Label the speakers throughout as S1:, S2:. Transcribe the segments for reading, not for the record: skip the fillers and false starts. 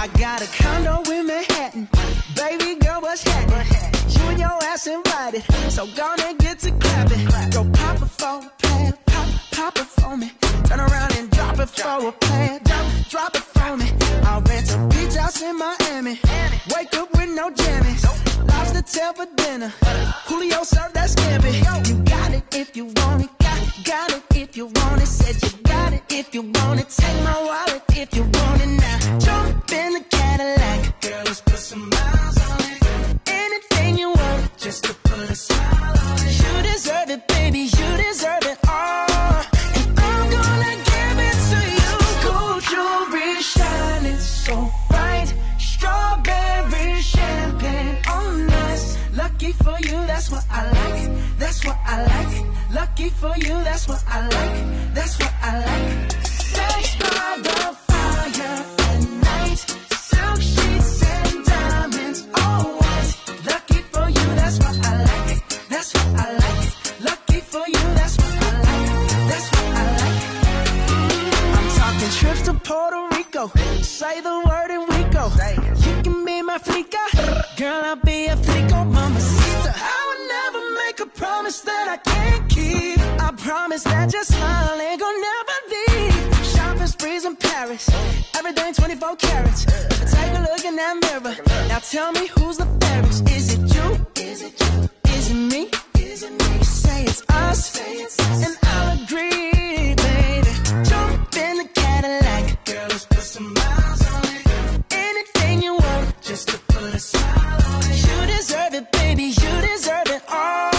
S1: I got a condo in Manhattan. Baby girl, what's happening? You and your ass invited, so gonna get to clapping. Go pop it for a plan, pop it for me. Turn around and drop it for a plan, drop it for me. I'll rent a beach house in Miami. Wake up with no jammies. Lobster tail for dinner. Julio served that scampi. You got it if you want it. Got it if you want it. Said you got it if you want it. Take my wallet if you want it now. Jump in the Cadillac. Girl, let's put some miles on it. Anything you want, just to put a smile on it. You deserve it, baby. You deserve it all. And I'm gonna give it to you. Gold jewelry shining so bright. Strawberry champagne on us. Lucky for you, that's what I like. That's what I like. Lucky for you, that's what I like. That's what I like. Sex by the fire at night. Silk sheets and diamonds, all white. Lucky for you, that's what I like. That's what I like. Lucky for you, that's what I like. That's what I like. I'm talking trips to Puerto Rico. Say the word and we go. You can be my flica. Girl, I'll be a flico, mamacita. I would never make a promise that I can't keep. I promise that your smile ain't gonna never leave. Shopping sprees in Paris, everything 24 carats. Take a look in that mirror. Now tell me who's the fairest. Is it you? Is it you? Is it me? Is it me? Say it's us, and I'll agree, baby. Jump in the Cadillac. Girl, let's put some miles on it. Anything you want, just to put a smile on it. You deserve it, baby. You deserve it all.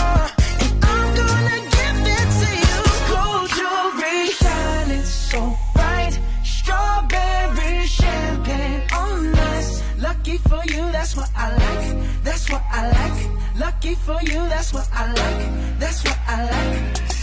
S1: Lucky for you, that's what I like. That's what I like. Lucky for you, that's what I like. That's what I like.